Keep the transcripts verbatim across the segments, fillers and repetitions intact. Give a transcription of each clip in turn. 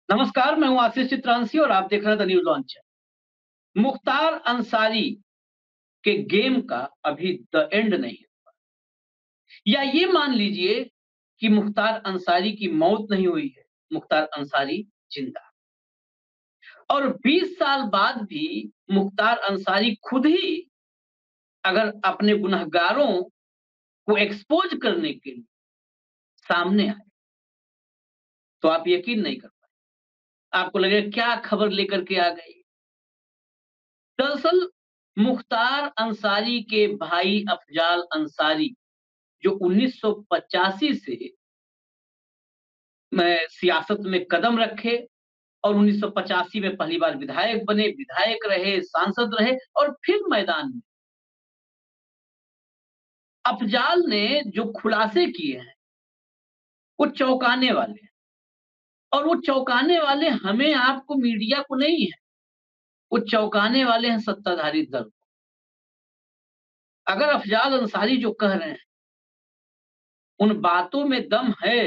नमस्कार, मैं हूँ आशीष चित्रांशी और आप देख रहे हैं the news launcher. Mukhtar Ansari के गेम का अभी द एंड नहीं हुआ। या ये मान लीजिए कि मुख्तार अंसारी की मौत नहीं हुई है, मुख्तार अंसारी जिंदा है। और बीस साल बाद भी मुख्तार अंसारी खुद ही अगर अपने गुनहगारों को एक्सपोज करने के लिए सामने आए, तो आप यकीन नहीं कर पाए। आपको लगेगा क्या खबर लेकर के आ गई। दरअसल मुख्तार अंसारी के भाई अफजाल अंसारी जो उन्नीस सौ पचासी से में सियासत में कदम रखे और उन्नीस सौ पचासी में पहली बार विधायक बने, विधायक रहे, सांसद रहे और फिर मैदान में। अफजाल ने जो खुलासे किए हैं, वो चौंकाने वाले हैं और वो चौंकाने वाले हमें आपको मीडिया को नहीं है, वो चौंकाने वाले हैं सत्ताधारी दल को। अगर अफजाल अंसारी जो कह रहे हैं, उन बातों में दम है,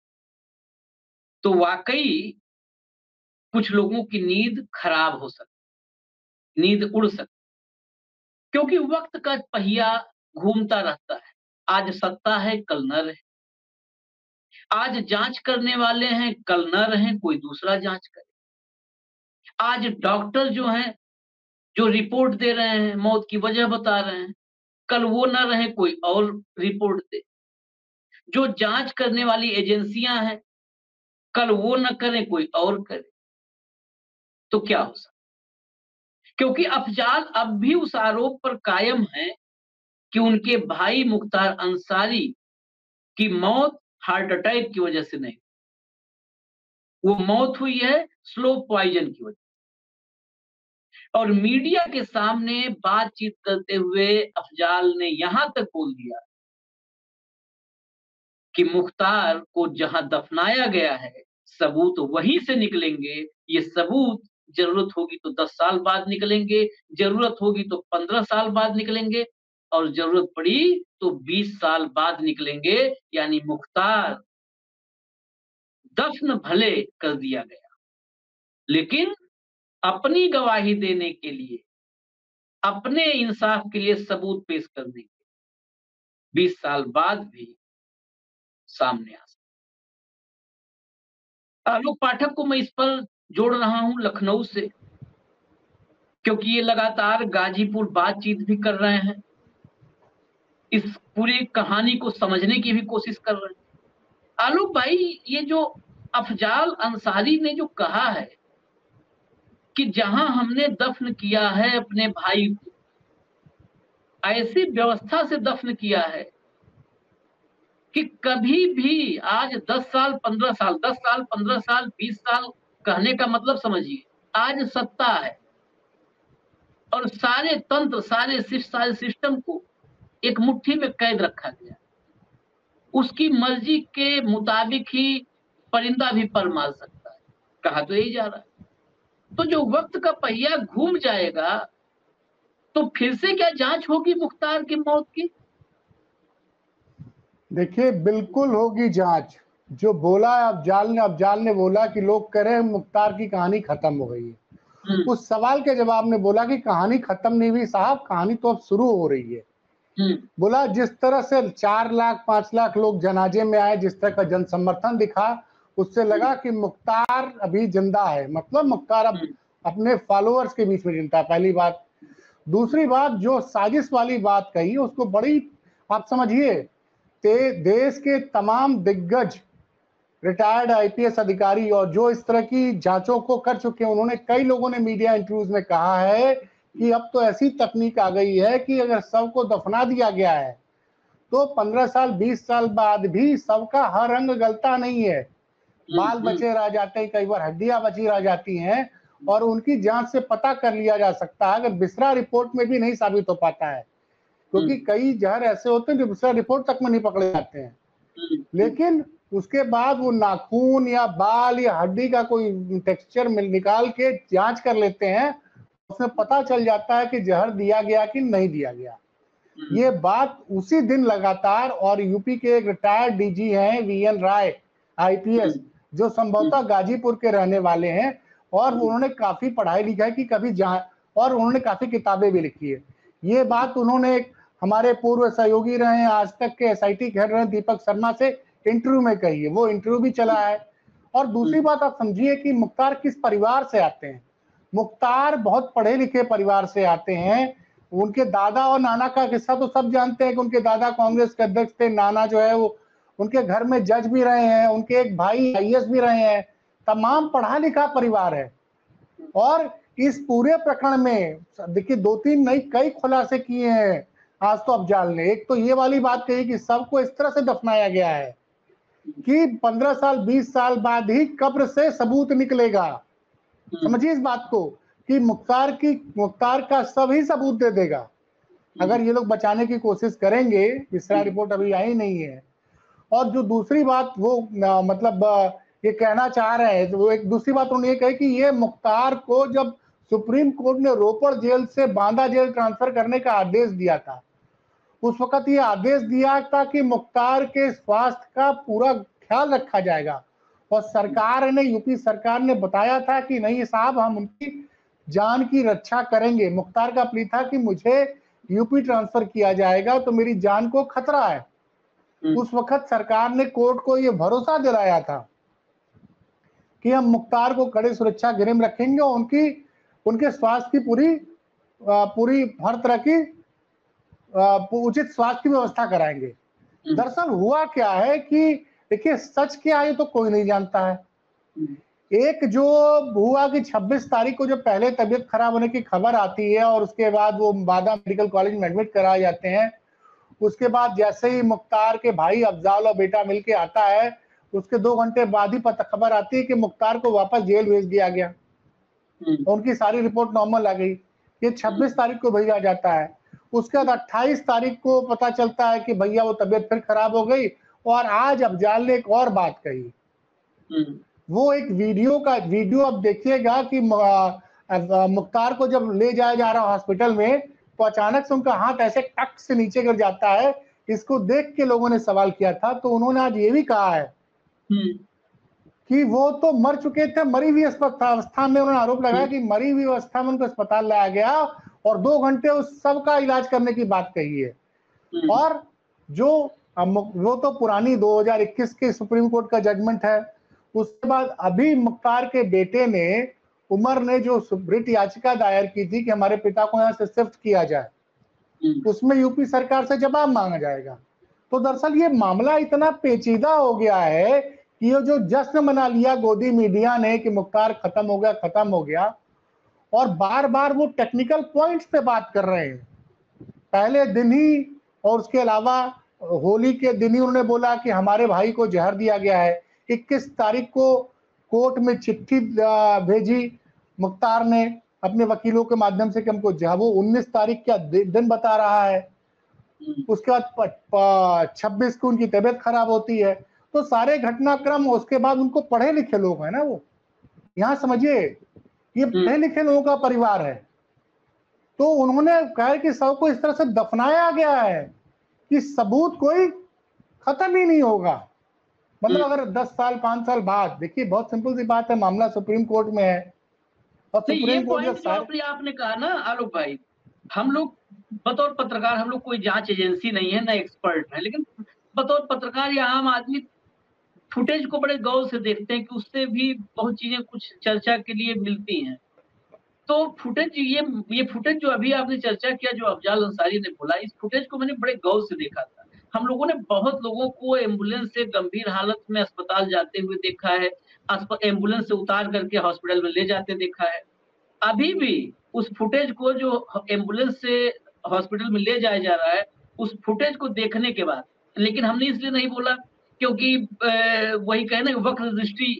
तो वाक़ई कुछ लोगों की नींद खराब हो सकती, नींद उड़ सकती, क्योंकि वक़्त का पहिया घूमता रहता है। आज सत्ता है, कल न रहे। आज जाँच करने वाले हैं, कल न रहें, कोई दूसरा जाँच करे। आज डॉक्टर जो हैं, जो रिपोर्ट दे रहे हैं, मौत की वजह बता रहे हैं, कल वो न रहें, कोई और रिपोर्ट दे। जो जाँच करने वाली एजेंसियाँ हैं, कल वो न करें, कोई और करे। तो क्या हो सकता है? क्योंकि अफजाल अब भी उस आरोप पर कायम हैं कि उनके भाई मुख्तार अंसारी की मौत हार्ट अटैक की वजह से नहीं, वो मौत हुई है स्लो पॉइजन की वजह। और मीडिया के सामने बातचीत करते हुए अफजाल ने यहां तक बोल दिया कि मुख्तार को जहां दफनाया गया है, सबूत वहीं से निकलेंगे। ये सबूत जरूरत होगी तो दस साल बाद निकलेंगे, जरूरत होगी तो पंद्रह साल बाद निकलेंगे और जरूरत पड़ी तो बीस साल बाद निकलेंगे। यानी मुख्तार दफन भले कर दिया गया, लेकिन अपनी गवाही देने के लिए, अपने इंसाफ के लिए सबूत पेश करने के बीस साल बाद भी सामने आ सकते। आलोक पाठक को मैं इस पर जोड़ रहा हूं लखनऊ से, क्योंकि ये लगातार गाजीपुर बातचीत भी कर रहे हैं, इस पूरी कहानी को समझने की भी कोशिश कर रहे हैं। आलोक भाई, ये जो अफजाल अंसारी ने जो कहा है कि जहां हमने दफन किया है अपने भाई को, ऐसी व्यवस्था से दफन किया है कि कभी भी आज दस साल पंद्रह साल दस साल पंद्रह साल बीस साल कहने का मतलब समझिए, आज सत्ता है और सारे तंत्र, सारे सारे सिस्टम को एक मुट्ठी में कैद रखा गया। उसकी मर्जी के मुताबिक ही परिंदा भी पर मार सकता है, कहा तो यही जा रहा है। तो जो वक्त का पहिया घूम जाएगा, तो फिर से क्या जांच होगी मुख्तार की मौत की? देखिए, बिल्कुल होगी जांच। जो बोला अफजाल ने अफजाल ने बोला कि लोग कह रहे हैं मुख्तार की कहानी खत्म हो गई है। उस सवाल के जवाब में बोला कि कहानी खत्म नहीं हुई साहब, कहानी तो अब शुरू हो रही है। बोला जिस तरह से चार लाख पांच लाख लोग जनाजे में आए, जिस तरह का जन समर्थन दिखा, उससे लगा कि मुख्तार अभी जिंदा है। मतलब मुख्तार अब अपने फॉलोअर्स के बीच में जिंदा है, पहली बात। दूसरी बात, जो साजिश वाली बात कही उसको बड़ी, आप समझिए, देश के तमाम दिग्गज रिटायर्ड आईपीएस अधिकारी और जो इस तरह की जांचों को कर चुके हैं, उन्होंने, कई लोगों ने मीडिया इंटरव्यूज में कहा है कि अब तो ऐसी तकनीक आ गई है कि अगर शव को दफना दिया गया है तो पंद्रह साल बीस साल बाद भी शव का हर रंग गलता नहीं है, बाल बचे रह जाते हैं, कई बार हड्डियां बची रह जाती हैं और उनकी जांच से पता कर लिया जा सकता है। अगर बिस्रा रिपोर्ट में भी नहीं साबित हो पाता है, क्योंकि कई जहर ऐसे होते हैं जो दूसरा रिपोर्ट तक में नहीं पकड़े जाते हैं, लेकिन उसके बाद वो नाखून या बाल या हड्डी का कोई टेक्सचर निकाल के जांच कर लेते हैं, उसमें पता चल जाता है कि जहर दिया गया कि नहीं दिया गया। ये बात उसी दिन लगातार, और यूपी के एक रिटायर्ड डीजी हैं वीएन राय आईपीएस, जो संभवतः गाजीपुर के रहने वाले हैं, और उन्होंने काफी पढ़ाई लिखाई की, कभी जा और उन्होंने काफी किताबें भी लिखी है। ये बात उन्होंने हमारे पूर्व सहयोगी रहे हैं, आज तक के एस आई टी खेल रहे हैं दीपक शर्मा से इंटरव्यू में कही है, वो इंटरव्यू भी चला है। और दूसरी बात आप समझिए कि मुख्तार किस परिवार से आते हैं। मुख्तार बहुत पढ़े लिखे परिवार से आते हैं। उनके दादा और नाना का किस्सा तो सब जानते हैं कि उनके दादा कांग्रेस के अध्यक्ष थे, नाना जो है वो उनके घर में जज भी रहे हैं, उनके एक भाई आई ए एस भी रहे हैं, तमाम पढ़ा लिखा परिवार है। और इस पूरे प्रकरण में देखिए दो तीन नई कई खुलासे किए हैं आज तो अफजाल ने। एक तो ये वाली बात कही कि सबको इस तरह से दफनाया गया है कि पंद्रह साल बीस साल बाद ही कब्र से सबूत निकलेगा। समझिए इस बात को कि मुख्तार की मुख्तार का सब ही सबूत दे देगा अगर ये लोग बचाने की कोशिश करेंगे। विस्तार रिपोर्ट अभी आई नहीं है। और जो दूसरी बात वो आ, मतलब आ, ये कहना चाह रहे हैं, तो वो एक दूसरी बात उन्होंने ये कही कि ये मुख्तार को जब सुप्रीम कोर्ट ने रोपड़ जेल से बांदा जेल ट्रांसफर करने का आदेश दिया था, उस वक्त ये आदेश दिया था कि मुख्तार के स्वास्थ्य का पूरा ख्याल रखा जाएगा। और सरकार ने, यूपी सरकार ने बताया था कि नहीं साहब, हम उनकी जान की रक्षा करेंगे। मुख्तार का प्ली था कि मुझे यूपी ट्रांसफर किया जाएगा तो मेरी जान को खतरा है। उस वक्त सरकार ने कोर्ट को यह भरोसा दिलाया था कि हम मुख्तार को कड़े सुरक्षा घेरे में रखेंगे और उनकी उनके स्वास्थ्य की पूरी पूरी हर तरह की उचित स्वास्थ्य की व्यवस्था कराएंगे। दरअसल हुआ क्या है कि देखिए सच क्या है तो कोई नहीं जानता है। एक जो हुआ कि छब्बीस तारीख को जब पहले तबीयत खराब होने की खबर आती है और उसके बाद वो बादा मेडिकल कॉलेज में एडमिट कराए जाते हैं, उसके बाद जैसे ही मुख्तार के भाई अफजाल और बेटा मिलके आता है, उसके दो घंटे बाद ही पता खबर आती है कि मुख्तार को वापस जेल भेज दिया गया। उनकी सारी रिपोर्ट नॉर्मल आ गई। ये छब्बीस तारीख को भेजा जाता है। उसके बाद अट्ठाईस तारीख को पता चलता है कि भैया वो तबीयत फिर खराब हो गई। और आज अफजाल ने एक और बात कही। वो एक वीडियो का वीडियो अब देखिएगा कि मुख्तार को जब ले जाया जा रहा हॉस्पिटल में तो अचानक से उनका हाथ ऐसे टक से नीचे गिर जाता है। इसको देख के लोगों ने सवाल किया था, तो उन्होंने आज ये भी कहा है कि वो तो मर चुके थे, मरी हुई अवस्था में। उन्होंने आरोप लगाया कि मरी हुई अवस्था में उनको अस्पताल लाया गया और दो घंटे उस सब का इलाज करने की बात कही है। और जो वो तो पुरानी दो हज़ार इक्कीस के सुप्रीम कोर्ट का जजमेंट है। उसके बाद अभी मुख्तार के बेटे ने, उमर ने, जो रिट याचिका दायर की थी कि हमारे पिता को यहाँ से शिफ्ट किया जाए, उसमें यूपी सरकार से जवाब मांगा जाएगा। तो दरअसल ये मामला इतना पेचीदा हो गया है कि ये जो जश्न मना लिया गोदी मीडिया ने कि मुख्तार खत्म हो गया खत्म हो गया, और बार बार वो टेक्निकल पॉइंट्स पे बात कर रहे हैं। पहले दिन ही और उसके अलावा होली के दिन ही उन्होंने बोला कि हमारे भाई को जहर दिया गया है। इक्कीस तारीख को कोर्ट में चिट्ठी भेजी मुख्तार ने अपने वकीलों के माध्यम से कि हमको जहर, वो उन्नीस तारीख का दिन बता रहा है। उसके बाद छब्बीस को उनकी तबीयत खराब होती है। तो सारे घटनाक्रम, उसके बाद उनको पढ़े लिखे लोग हैं ना, वो यहाँ समझिए ये पढ़े लिखे लोगों का परिवार है। तो उन्होंने कहा कि सब को इस तरह से दफनाया गया है कि सबूत कोई खत्म ही नहीं होगा। मतलब अगर दस साल पांच साल बाद, देखिए बहुत सिंपल सी बात है, मामला सुप्रीम कोर्ट में है और सुप्रीम कोर्ट जब सारे... आपने कहा ना आलोक भाई, हम लोग बतौर पत्रकार, हम लोग कोई जांच एजेंसी नहीं है, ना एक्सपर्ट है, लेकिन बतौर पत्रकार या आम आदमी फुटेज को बड़े गौर से देखते हैं कि उससे भी बहुत चीजें कुछ चर्चा के लिए मिलती हैं। तो फुटेज, ये ये फुटेज जो अभी आपने चर्चा किया, जो अफजाल अंसारी ने बोला, इस फुटेज को मैंने बड़े गौर से देखा था। हम लोगों ने बहुत लोगों को एम्बुलेंस से गंभीर हालत में अस्पताल जाते हुए देखा है, एम्बुलेंस से उतार करके हॉस्पिटल में ले जाते देखा है। अभी भी उस फुटेज को, जो एम्बुलेंस से हॉस्पिटल में ले जाया जा रहा है, उस फुटेज को देखने के बाद, लेकिन हमने इसलिए नहीं बोला क्योंकि वही कहना वक्र दृष्टि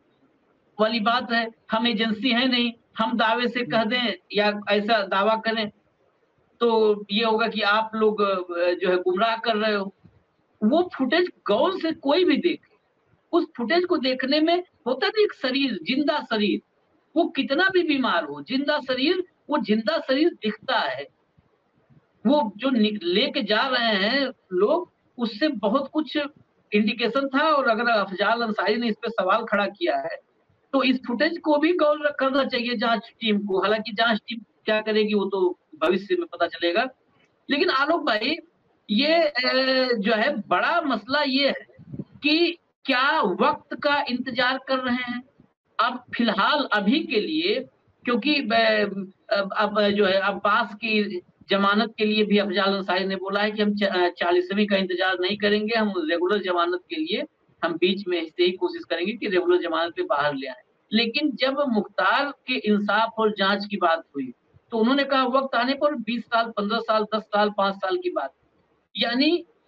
वाली बात है, हम एजेंसी है नहीं, हम दावे से कह दें या ऐसा दावा करें तो ये होगा कि आप लोग जो है गुमराह कर रहे हो। वो फुटेज गौर से कोई भी देखे, उस फुटेज को देखने में होता है एक शरीर, जिंदा शरीर, वो कितना भी बीमार हो, जिंदा शरीर, वो जिंदा शरीर दिखता है। वो जो लेके जा रहे हैं लोग, उससे बहुत कुछ इंडिकेशन था, और अगर अफजाल अंसारी ने इस पे सवाल खड़ा किया है तो इस फुटेज को भी गौर करना चाहिए जांच टीम को। हालांकि जांच टीम क्या करेगी वो तो भविष्य में पता चलेगा। लेकिन आलोक भाई, ये जो है बड़ा मसला ये है कि क्या वक्त का इंतजार कर रहे हैं अब फिलहाल अभी के लिए, क्योंकि अब जो है अब्बास की जमानत के लिए भी अफजाल अंसारी ने बोला है कि हम चालीसवीं का इंतजार नहीं करेंगे, हम रेगुलर जमानत के लिए हम बीच में से ही कोशिश करेंगे कि रेगुलर जमानत पे बाहर ले आए। लेकिन जब मुख्तार के इंसाफ और जांच की बात हुई तो उन्होंने कहा वक्त आने पर बीस साल, पंद्रह साल, दस साल, पांच साल की बात। यानी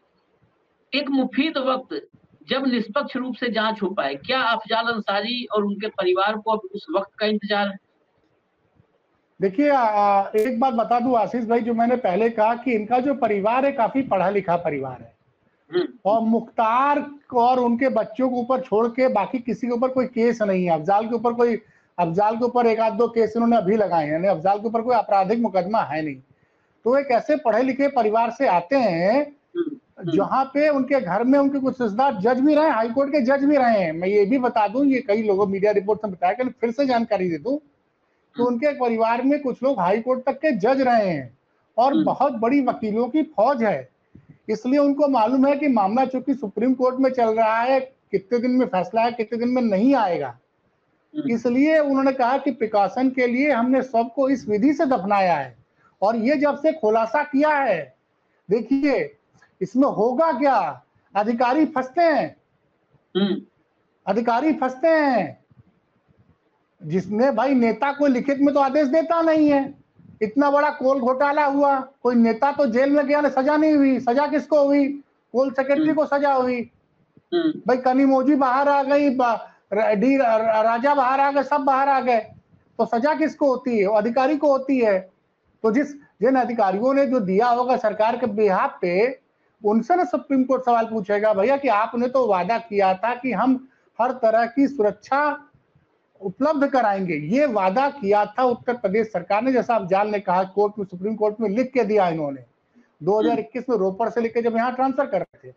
एक मुफीद वक्त जब निष्पक्ष रूप से जांच हो पाए। क्या अफजाल अंसारी और उनके परिवार को अब उस वक्त का इंतजार है? देखिए, एक बात बता दूं आशीष भाई, जो मैंने पहले कहा कि इनका जो परिवार है काफी पढ़ा लिखा परिवार है, और मुख्तार और उनके बच्चों के ऊपर छोड़ के बाकी किसी के ऊपर कोई केस नहीं है। अफजाल के ऊपर कोई अफजाल के ऊपर एक आध दो केस इन्होंने अभी लगाए हैं, अफजाल के ऊपर कोई आपराधिक मुकदमा है नहीं। तो एक ऐसे पढ़े लिखे परिवार से आते हैं जहां पे उनके घर में उनके कुछ रिश्तेदार जज भी रहे, हाईकोर्ट के जज भी रहे हैं। मैं ये भी बता दूं, ये कई लोगों मीडिया रिपोर्ट में बताया कि फिर से जानकारी दे दूं, तो उनके परिवार में कुछ लोग हाई कोर्ट तक के जज रहे हैं और बहुत बड़ी वकीलों की फौज है। इसलिए उनको मालूम है कि मामला चूंकि सुप्रीम कोर्ट में चल रहा है, कितने दिन में फैसला है, कितने दिन में नहीं आएगा। इसलिए उन्होंने कहा कि प्रिकॉशन के लिए हमने सबको इस विधि से दफनाया है। और ये जब से खुलासा किया है, देखिए इसमें होगा क्या, अधिकारी फंसते हैं, अधिकारी फंसते हैं। जिसने भाई नेता को लिखित में तो आदेश देता नहीं है। इतना बड़ा कोल घोटाला हुआ, कोई नेता तो जेल में गया, सजा नहीं हुई। सजा किसको हुई? कोल सेक्रेटरी को सजा हुई। भाई कनीमोजी बाहर आ गई, डी राजा बाहर आ गए, सब बाहर आ गए, तो सजा किसको होती है? अधिकारी को होती है। तो जिस जिन अधिकारियों ने जो दिया होगा सरकार के बिहाफ पे, उनसे ना सुप्रीम कोर्ट सवाल पूछेगा, भैया कि आपने तो वादा किया था कि हम हर तरह की सुरक्षा उपलब्ध कराएंगे। ये वादा किया था उत्तर प्रदेश सरकार ने, जैसा अफजाल ने कहा कोर्ट में, सुप्रीम कोर्ट में लिख के दिया इन्होंने दो हज़ार इक्कीस में रोपड़ से लेकर जब यहाँ ट्रांसफर कर रहे थे।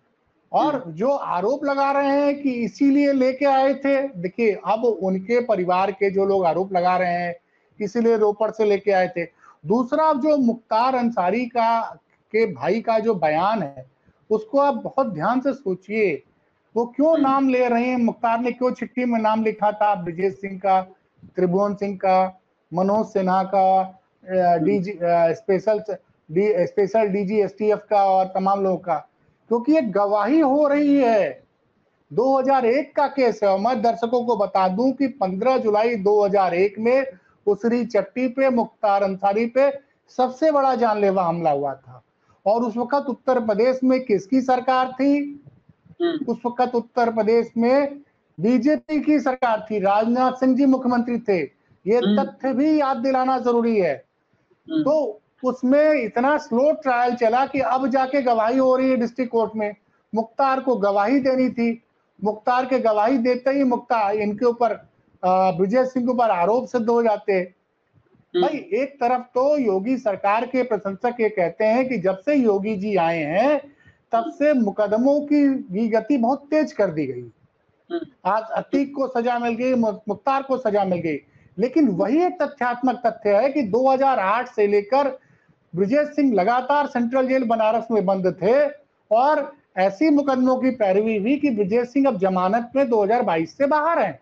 और जो आरोप लगा रहे हैं कि इसीलिए लेके आए थे, देखिए अब उनके परिवार के जो लोग आरोप लगा रहे हैं इसीलिए रोपड़ से लेके आए थे। दूसरा, जो मुख्तार अंसारी का के भाई का जो बयान है उसको आप बहुत ध्यान से सोचिए। वो क्यों नाम ले रहे हैं? मुख्तार ने क्यों चिट्ठी में नाम लिखा था? ब्रजेश सिंह का, त्रिभुवन सिंह का, मनोज सिन्हा का, DG special D special DG STF का और तमाम लोगों का, क्योंकि एक गवाही हो रही है। दो हज़ार एक का केस है। मैं दर्शकों को बता दूं कि पंद्रह जुलाई दो हज़ार एक में उसरी चट्टी पे मुख्तार अंसारी पे सबसे बड़ा जानलेवा हमला हुआ था। और उस वक्त उत्तर प्रदेश में किसकी सरकार थी? उस वक्त उत्तर प्रदेश में बीजेपी की सरकार थी, राजनाथ सिंह जी मुख्यमंत्री थे। ये तथ्य भी याद दिलाना जरूरी है। तो उसमें इतना स्लो ट्रायल चला कि अब जाके गवाही हो रही है डिस्ट्रिक्ट कोर्ट में। मुख्तार को गवाही देनी थी, मुख्तार के गवाही देते ही मुख्तार इनके ऊपर ब्रजेश सिंह के ऊपर आरोप सिद्ध हो जाते। भाई एक तरफ तो योगी सरकार के प्रशंसक ये कहते हैं कि जब से योगी जी आए हैं तब से मुकदमों की गति बहुत तेज कर दी गई। आज अतीक को सजा मिल गई, मुख्तार को सजा मिल गई। लेकिन वही एक तथ्यात्मक तथ्य है कि दो हज़ार आठ से लेकर ब्रजेश सिंह लगातार सेंट्रल जेल बनारस में बंद थे और ऐसी मुकदमों की पैरवी हुई कि ब्रजेश सिंह अब जमानत में दो हज़ार बाईस से बाहर हैं।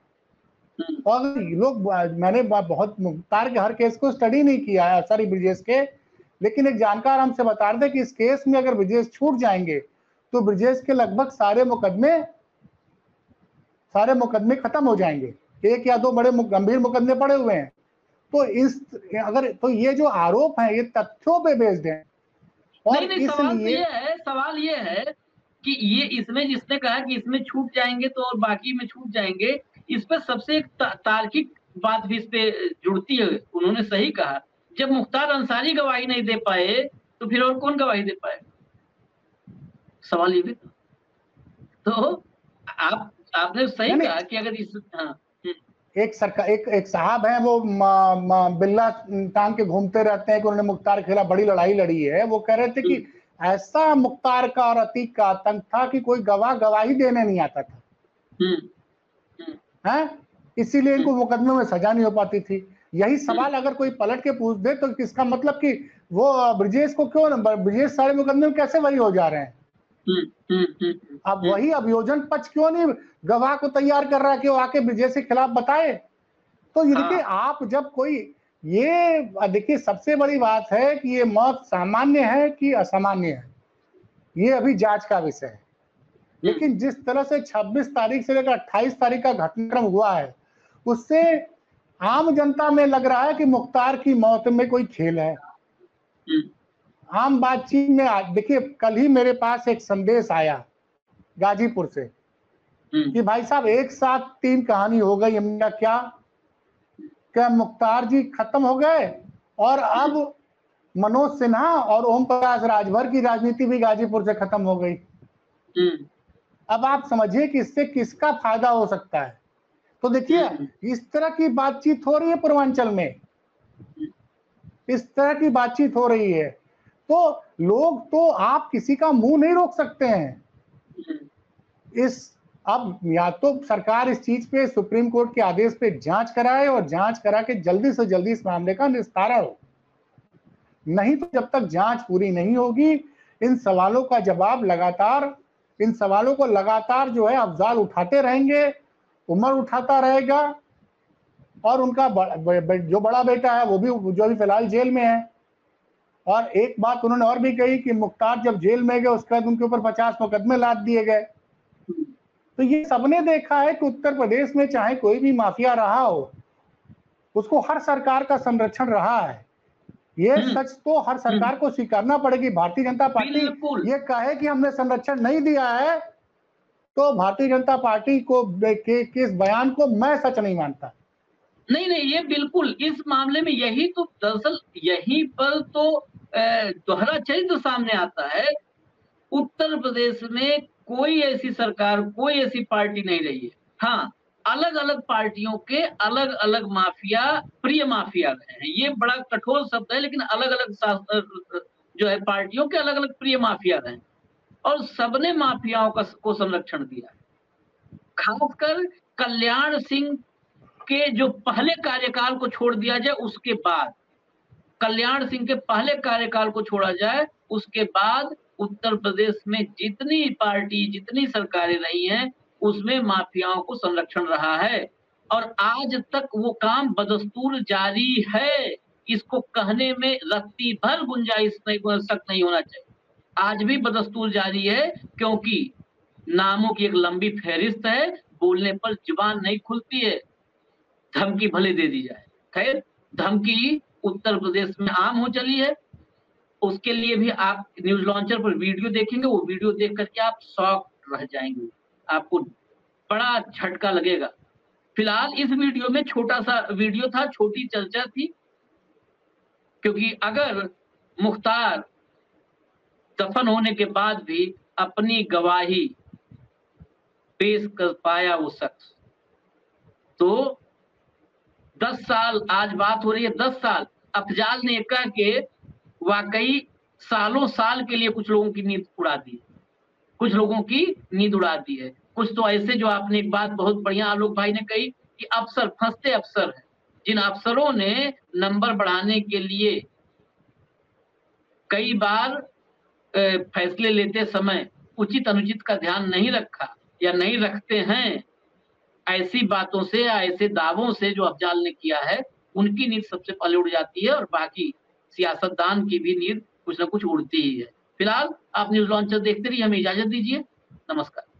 और लोग, मैंने बहुत मुख्तार के हर केस को स्टडी नहीं किया है, सॉरी ब्रजेश के, लेकिन एक जानकार हमसे बता रहे थे कि इस केस में अगर ब्रजेश छूट जाएंगे तो ब्रजेश के लगभग सारे मुकदमे सारे मुकदमे खत्म हो जाएंगे। एक या दो बड़े गंभीर मुकदमे पड़े हुए हैं। तो इस अगर तो ये जो आरोप है ये तथ्यों पे बेस्ड है। और नहीं, नहीं, सवाल ये है सवाल ये है कि ये इसमें जिसने कहा कि इसमें छूट जाएंगे तो और बाकी में छूट जाएंगे, इस पर सबसे एक तार्किक बात भी इस पे जुड़ती है। उन्होंने सही कहा, जब मुख्तार अंसारी गवाही नहीं दे पाए तो फिर और कौन गवाही दे पाए? सवाल ये भी तो आप आपने सही कहा कि अगर इस हाँ एक सरकार एक एक साहब हैं, वो बिल्ला टांग के घूमते रहते हैं कि उन्होंने मुख्तार के खिलाफ बड़ी लड़ाई लड़ी है। वो कह रहे थे कि ऐसा मुख्तार का और अतीक का आतंक था कि कोई गवाह गवाही देने नहीं आता था, है, इसीलिए इनको मुकदमे में सजा नहीं हो पाती थी। यही सवाल अगर कोई पलट के पूछ दे तो इसका मतलब कि वो ब्रजेश को क्यों, ब्रजेश सारे मुकदमे में कैसे बरी हो जा रहे हैं? अब वही अभियोजन पक्ष क्यों नहीं गवाह को तैयार कर रहा है कि वो आके ब्रजेश के खिलाफ बताए? तो ये देखिए, आप जब कोई, ये देखिए सबसे बड़ी बात है कि ये मौत सामान्य है कि असामान्य है, ये अभी जांच का विषय है। लेकिन जिस तरह से छब्बीस तारीख से लेकर अट्ठाईस तारीख का घटनाक्रम हुआ है, उससे आम जनता में लग रहा है कि मुख्तार की मौत में कोई खेल है। आम बातचीत में देखिए, कल ही मेरे पास एक संदेश आया गाजीपुर से कि भाई साहब एक साथ तीन कहानी हो गई। हमने क्या क्या मुख्तार जी खत्म हो गए और अब मनोज सिन्हा और ओम प्रकाश राजभर की राजनीति भी गाजीपुर से खत्म हो गई। अब आप समझिए कि इससे किसका फायदा हो सकता है। तो देखिए, इस तरह की बातचीत हो रही है पूर्वांचल में, इस तरह की बातचीत हो रही है, तो लोग, तो आप किसी का मुंह नहीं रोक सकते हैं। इस अब या तो सरकार इस चीज पे सुप्रीम कोर्ट के आदेश पे जांच कराए और जांच करा के जल्दी से जल्दी इस मामले का निस्तारा हो, नहीं तो जब तक जांच पूरी नहीं होगी इन सवालों का जवाब लगातार, इन सवालों को लगातार जो है अफजाल उठाते रहेंगे, उमर उठाता रहेगा, और उनका जो बड़ा बेटा है वो भी, जो भी फिलहाल जेल में है। और एक बात उन्होंने और भी कही कि मुख्तार जब जेल में गए उसके बाद उनके ऊपर पचास मुकदमे लाद दिए गए। तो ये सबने देखा है कि उत्तर प्रदेश में चाहे कोई भी माफिया रहा हो, उसको हर सरकार का संरक्षण रहा है। ये सच तो हर सरकार को स्वीकारना पड़ेगी। भारतीय जनता पार्टी ये कहे कि हमने संरक्षण नहीं दिया है, तो भारतीय जनता पार्टी को के, के इस बयान को मैं सच नहीं मानता। नहीं नहीं, ये बिल्कुल इस मामले में यही तो दरअसल यहीं पर तो दोहरा चरित्र सामने आता है। उत्तर प्रदेश में कोई ऐसी सरकार, कोई ऐसी पार्टी नहीं रही है। हाँ, अलग अलग पार्टियों के अलग अलग माफिया, प्रिय माफिया रहे हैं। ये बड़ा कठोर शब्द है, लेकिन अलग अलग जो है पार्टियों के अलग अलग प्रिय माफिया रहे, और सबने माफियाओं का को संरक्षण दिया। खासकर कल्याण सिंह के जो पहले कार्यकाल को छोड़ दिया जाए, उसके बाद कल्याण सिंह के पहले कार्यकाल को छोड़ा जाए, उसके बाद उत्तर प्रदेश में जितनी पार्टी, जितनी सरकारें रही हैं, उसमें माफियाओं को संरक्षण रहा है, और आज तक वो काम बदस्तूर जारी है। इसको कहने में रत्ती भर गुंजाइश नहीं, शक नहीं होना चाहिए। आज भी बदस्तूर जारी है, क्योंकि नामों की एक लंबी फहरिस्त है, बोलने पर जुबान नहीं खुलती है। धमकी भले दे दी जाए, खैर धमकी उत्तर प्रदेश में आम हो चली है। उसके लिए भी आप न्यूज लॉन्चर पर वीडियो देखेंगे, वो वीडियो देख करके आप शॉक रह जाएंगे, आपको बड़ा झटका लगेगा। फिलहाल इस वीडियो में छोटा सा वीडियो था, छोटी चर्चा थी, क्योंकि अगर मुख्तार दफन होने के बाद भी अपनी गवाही पेश कर पाया वो शख्स, तो दस साल, आज बात हो रही है दस साल, अफजाल ने कहा कि वाकई सालों साल के लिए कुछ लोगों की नींद उड़ा दी, कुछ लोगों की नींद उड़ा दी है। कुछ तो ऐसे, जो आपने एक बात बहुत बढ़िया आलोक भाई ने कही कि अफसर फंसते अफसर हैं, जिन अफसरों ने नंबर बढ़ाने के लिए कई बार फैसले लेते समय उचित अनुचित का ध्यान नहीं रखा या नहीं रखते हैं, ऐसी बातों से या ऐसे दावों से जो अफजाल ने किया है, उनकी नींद सबसे पहले उड़ जाती है, और बाकी सियासतदान की भी नींद कुछ ना कुछ उड़ती ही है। फिलहाल आप न्यूज लॉन्चर देखते रहिए, हमें इजाजत दीजिए, नमस्कार।